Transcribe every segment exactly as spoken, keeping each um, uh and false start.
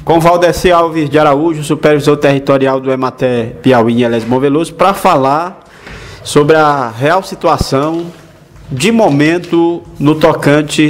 com Valdeci Alves de Araújo, supervisor territorial do Emater Piauí em Elésimo Veloso, para falar sobre a real situação de momento no tocante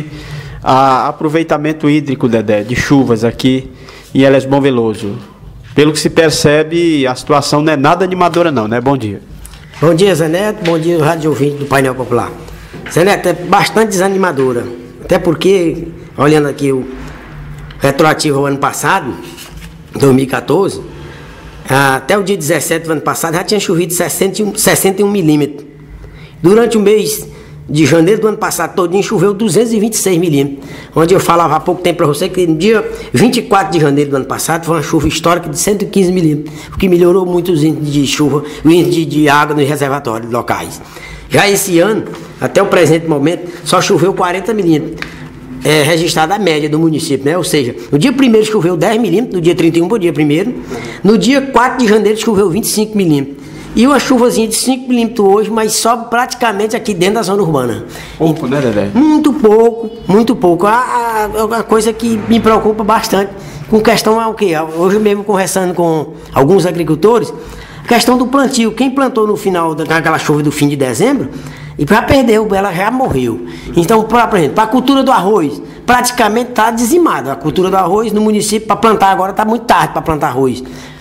a aproveitamento hídrico, Dedé, de chuvas aqui em Elésimo Veloso. Pelo que se percebe, a situação não é nada animadora não, né? Bom dia. Bom dia, Zé Neto. Bom dia, rádio ouvinte do Painel Popular. Zé Neto, é bastante desanimadora. Até porque, olhando aqui o retroativo ao ano passado, dois mil e quatorze, até o dia dezessete do ano passado já tinha chovido sessenta e um milímetros. Durante o mês de janeiro do ano passado todinho choveu duzentos e vinte e seis milímetros. Onde eu falava há pouco tempo para você que no dia vinte e quatro de janeiro do ano passado foi uma chuva histórica de cento e quinze milímetros, o que melhorou muito os índices de chuva, o índice de, de água nos reservatórios locais. Já esse ano, até o presente momento, só choveu quarenta milímetros. É registrada a média do município, né? Ou seja, no dia primeiro choveu dez milímetros, no dia trinta e um para o dia primeiro, no dia quatro de janeiro choveu vinte e cinco milímetros. E uma chuvazinha de cinco milímetros hoje, mas sobe praticamente aqui dentro da zona urbana. Pouco, né, Dedé? Muito pouco, muito pouco. A, a, a coisa que me preocupa bastante com questão ao quê? Hoje mesmo conversando com alguns agricultores, a questão do plantio. Quem plantou no final daquela chuva do fim de dezembro, e já perdeu, ela já morreu. Então, pra, por exemplo, para a cultura do arroz, praticamente está dizimada. A cultura do arroz no município, para plantar agora, está muito tarde para plantar arroz.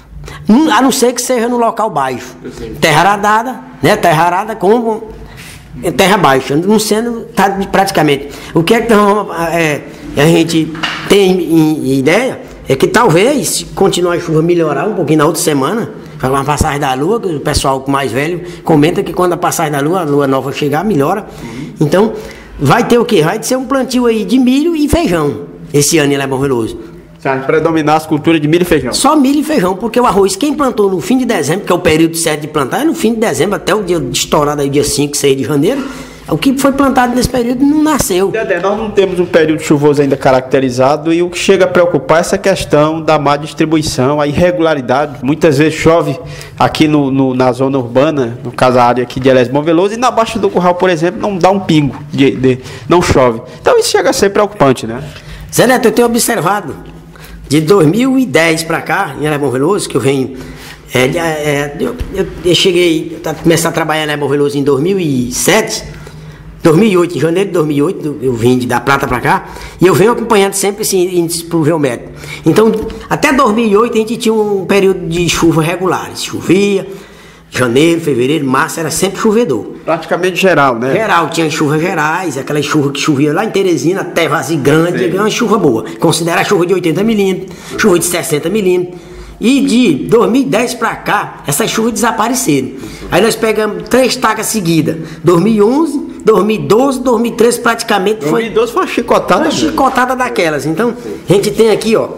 A não ser que seja no local baixo. Terra arada, né? Terra arada com terra baixa. Não sendo, tá praticamente. O que é que nós, é, a gente tem em ideia é que talvez, se continuar a chuva melhorar um pouquinho na outra semana, fazer uma passagem da lua, que o pessoal mais velho comenta que quando a passagem da lua, a lua nova chegar, melhora. Então, vai ter o quê? Vai ser um plantio aí de milho e feijão esse ano em Elésimo Veloso. Vai predominar as culturas de milho e feijão. Só milho e feijão, porque o arroz, quem plantou no fim de dezembro, que é o período certo de plantar, é no fim de dezembro até o dia estourado aí, dia cinco, seis de janeiro, o que foi plantado nesse período não nasceu. Dedé, nós não temos um período chuvoso ainda caracterizado e o que chega a preocupar é essa questão da má distribuição, a irregularidade. Muitas vezes chove aqui no, no, na zona urbana, no caso a área aqui de Elésimo Veloso, e na Baixa do Curral, por exemplo, não dá um pingo, de, de, não chove. Então isso chega a ser preocupante, né? Zé Neto, eu tenho observado, de dois mil e dez para cá, em Elésimo Veloso, que eu venho... É, é, eu, eu, eu cheguei a começar a trabalhar em Elésimo Veloso em dois mil e sete, dois mil e oito, em janeiro de dois mil e oito, eu vim da Prata para cá, e eu venho acompanhando sempre esse índice pluviométrico. Então, até dois mil e oito a gente tinha um período de chuva regulares, chovia, janeiro, fevereiro, março, era sempre chovedor. Praticamente geral, né? Geral, tinha chuvas gerais, aquela chuva que chovia lá em Teresina, até Vazio Grande, uma chuva boa. Considera a chuva de oitenta milímetros, chuva de sessenta milímetros. E de dois mil e dez para cá, essas chuvas desapareceram. Aí nós pegamos três tacas seguidas, dois mil e onze, dois mil e doze, dois mil e treze praticamente foi... dois mil e doze foi uma chicotada. Uma chicotada daquelas. Então, a gente tem aqui, ó,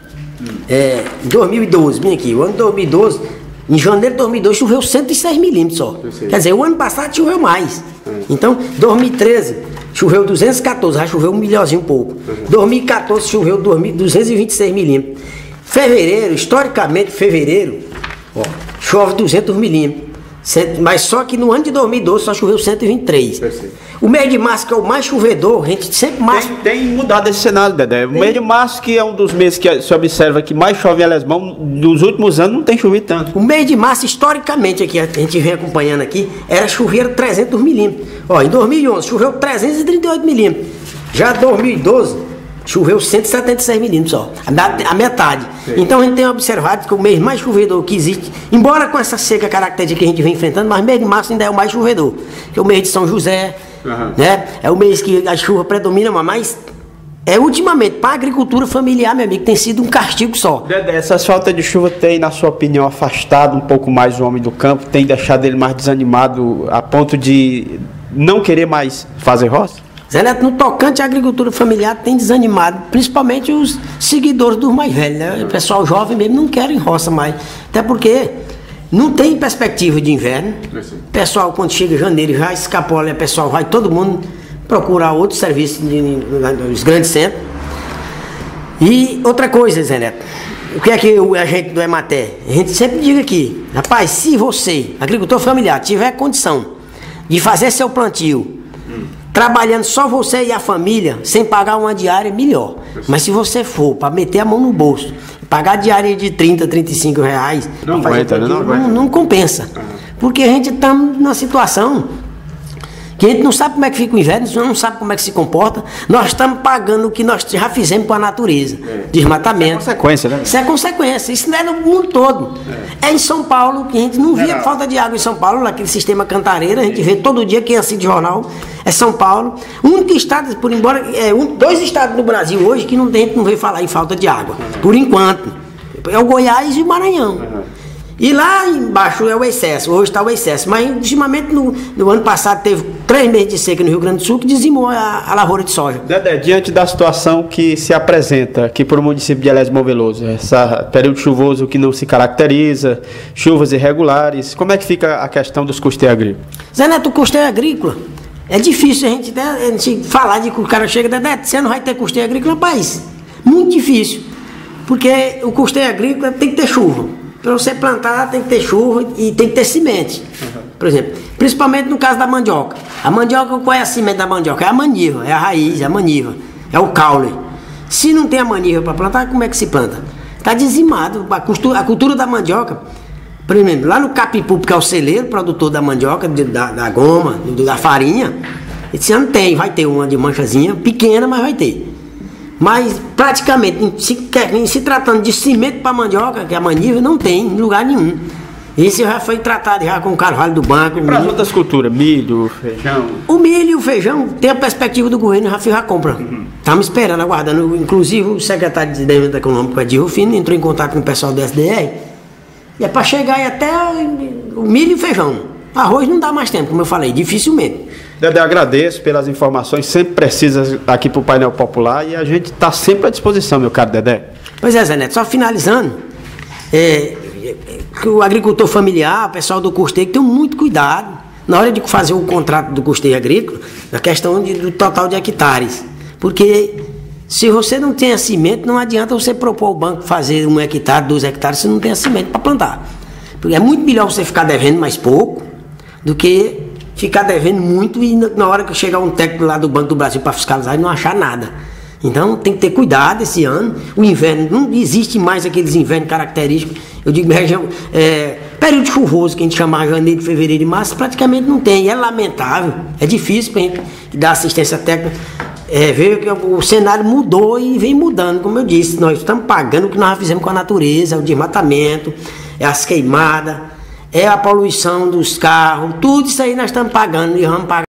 é, dois mil e doze, vem aqui, o ano dois mil e doze, em janeiro de dois mil e doze choveu cento e seis milímetros só. Quer dizer, o ano passado choveu mais. Então, dois mil e treze choveu duzentos e quatorze, já choveu um milhãozinho um pouco. dois mil e quatorze choveu duzentos e vinte e seis milímetros. Fevereiro, historicamente, fevereiro, ó, chove duzentos milímetros. Mas só que no ano de dois mil e doze só choveu cento e vinte e três. O mês de março, que é o mais chovedor, a gente sempre mais... Tem, tem mudado esse cenário, Dedé. O mês de março, que é um dos meses que se observa que mais chove em Elésimo, nos últimos anos não tem chovido tanto. O mês de março, historicamente, aqui, a gente vem acompanhando aqui, era chover trezentos milímetros. Ó, em dois mil e onze choveu trezentos e trinta e oito milímetros. Já em dois mil e doze... choveu cento e setenta e seis milímetros só, a, a metade. Sim. Então a gente tem observado que o mês mais chovedor que existe, embora com essa seca característica que a gente vem enfrentando, mas o mês de março ainda é o mais chovedor. Que é o mês de São José, uhum. né? É o mês que a chuva predomina, mas é ultimamente, para a agricultura familiar, meu amigo, tem sido um castigo só. Dedé, essas faltas de chuva tem, na sua opinião, afastado um pouco mais o homem do campo, tem deixado ele mais desanimado a ponto de não querer mais fazer roça? Zé Neto, no tocante à agricultura familiar, tem desanimado, principalmente os seguidores dos mais velhos, né? O pessoal jovem mesmo não querem roça mais, até porque não tem perspectiva de inverno. O pessoal, quando chega janeiro, já escapola, o pessoal vai, todo mundo procurar outro serviço nos grandes centros. E outra coisa, Zé Neto, o que é que a gente do Emater, a gente sempre diz aqui, rapaz, se você, agricultor familiar, tiver condição de fazer seu plantio trabalhando só você e a família, sem pagar uma diária, melhor. Mas se você for para meter a mão no bolso, pagar diária de trinta, trinta e cinco reais, não, aguenta, não, não, não, não compensa. Porque a gente está numa situação que a gente não sabe como é que fica o inverno, não sabe como é que se comporta. Nós estamos pagando o que nós já fizemos com a natureza. É. Desmatamento. Isso é consequência, né? Isso é consequência. Isso não é no mundo todo. É, é em São Paulo, que a gente não via é falta de água em São Paulo, naquele sistema Cantareira. A gente vê todo dia, quem assiste jornal, é São Paulo. O único estado, por embora, é um, dois estados no Brasil hoje que não, a gente não vê falar em falta de água. Uhum. Por enquanto. É o Goiás e o Maranhão. Uhum. E lá embaixo é o excesso, hoje está o excesso. Mas, ultimamente, no, no ano passado, teve três meses de seca no Rio Grande do Sul que dizimou a, a lavoura de soja. Dedé, diante da situação que se apresenta aqui para o município de Elésio Moveloso, esse período chuvoso que não se caracteriza, chuvas irregulares, como é que fica a questão dos custeios agrícolas? Zé Neto, o custeio agrícola, é difícil a gente, a gente falar de que o cara chega, Dedé, você não vai ter custeio agrícola, rapaz, muito difícil. Porque o custeio agrícola tem que ter chuva. Para você plantar tem que ter chuva e tem que ter semente. Uhum. Por exemplo, principalmente no caso da mandioca. A mandioca, qual é a semente da mandioca? É a maniva, é a raiz, é a maniva, é o caule. Se não tem a maniva para plantar, como é que se planta? Está dizimado. A cultura, a cultura da mandioca, por exemplo, lá no Capipu, que é o celeiro, produtor da mandioca, de, da, da goma, da farinha, esse ano tem, vai ter uma de manchazinha, pequena, mas vai ter. Mas praticamente, em se, em se tratando de cimento para mandioca, que é a maniva, não tem em lugar nenhum. Esse já foi tratado já com o carvalho do banco. E para as outras culturas, milho, feijão? O milho e o feijão tem a perspectiva do governo, já, já compra. Estamos uhum. esperando, aguardando. Inclusive o secretário de Desenvolvimento Econômico, Edir Rufino, entrou em contato com o pessoal do S D R. E é para chegar aí até o milho e o feijão. Arroz não dá mais tempo, como eu falei, dificilmente. Dedé, agradeço pelas informações sempre precisas aqui para o painel popular e a gente está sempre à disposição, meu caro Dedé. Pois é, Zé Neto, só finalizando, é, que o agricultor familiar, o pessoal do custeio, tem muito cuidado na hora de fazer o contrato do custeio agrícola, na questão de, do total de hectares. Porque se você não tem a semente, não adianta você propor ao banco fazer um hectare, dois hectares, se não tem a semente para plantar. Porque é muito melhor você ficar devendo mais pouco do que ficar devendo muito e na hora que chegar um técnico lá do Banco do Brasil para fiscalizar e não achar nada. Então tem que ter cuidado esse ano. O inverno, não existe mais aqueles invernos característicos. Eu digo região, é, período chuvoso que a gente chama janeiro, fevereiro e março, praticamente não tem. É lamentável, é difícil para a gente dar assistência técnica. É, ver que o cenário mudou e vem mudando, como eu disse. Nós estamos pagando o que nós já fizemos com a natureza, o desmatamento, é as queimadas, é a poluição dos carros, tudo isso aí nós estamos pagando e vamos pagar.